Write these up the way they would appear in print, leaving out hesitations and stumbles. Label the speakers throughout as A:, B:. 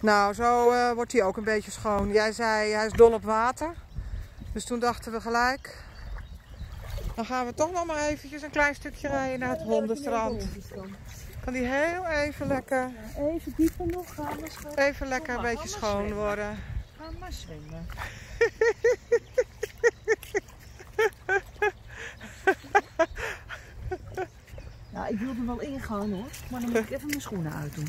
A: Nou, zo wordt hij ook een beetje schoon. Jij zei hij is dol op water. Dus toen dachten we gelijk. Dan gaan we toch nog maar eventjes een klein stukje rijden naar het hondenstrand. Kan die heel even lekker.
B: Ja, even dieper nog gaan.
A: Even lekker een beetje schoon worden.
B: Ga maar zwemmen. Nou, ik wil er wel ingaan hoor, maar dan moet ik even mijn schoenen uitdoen.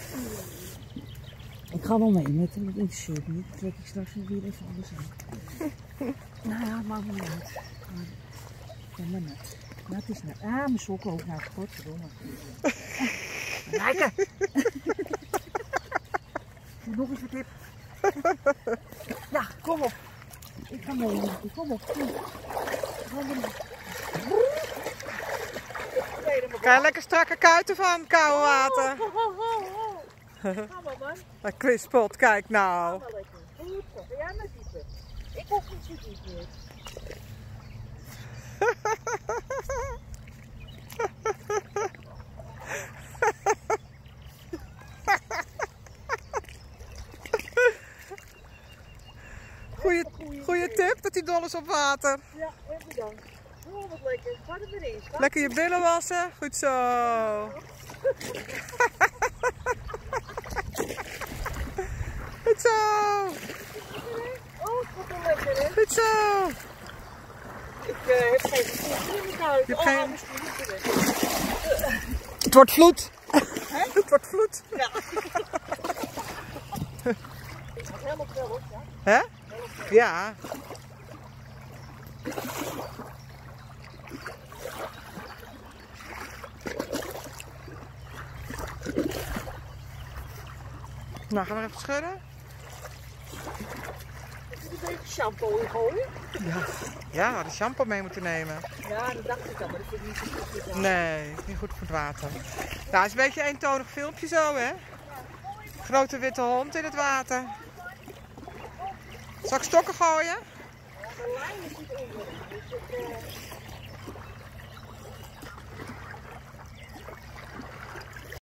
B: Ik ga wel mee met een shirt niet. Dan trek ik straks weer even anders aan. Nou ja, maakt me niet uit. Ja, maar net. Dat is net. Ah, mijn sokken ook naar het godverdomme. Rijken! Nog eens een tip. Ja, kom op. Ik ga mee. Kom op.
A: Krijg je lekker strakke kuiten van koude water.
B: Ga maar man.
A: Dat Chris-pot, kijk nou.
B: Ga maar lekker. Goed zo. Ga jij maar dieper. Ik hoef niet zo diep meer.
A: Goeie tip dat hij dol is op water.
B: Ja, even bedankt. Oh, wat lekker. Ga er weer in.
A: Lekker je billen wassen. Goed zo. Goed zo.
B: Oh, wat een lekker hè.
A: Goed zo.
B: Ik heb geen schoenen in mijn kuit.
A: Je hebt
B: Oh,
A: geen...
B: mijn schoenen moeten weg.
A: Het wordt vloed. Het wordt vloed.
B: Ja. Het gaat helemaal wel hoor. Ja.
A: Hè? Ja. Nou, gaan we even schudden.
B: Ik moet een beetje shampoo in gooien.
A: Ja, we hadden shampoo mee moeten nemen.
B: Ja, dat dacht ik al, maar dat vind ik niet zo goed.
A: Nee, niet goed voor het water. Nou, het is een beetje een eentonig filmpje zo, hè? Grote witte hond in het water. Zal ik stokken gooien?
B: De lijn is niet onder. Dus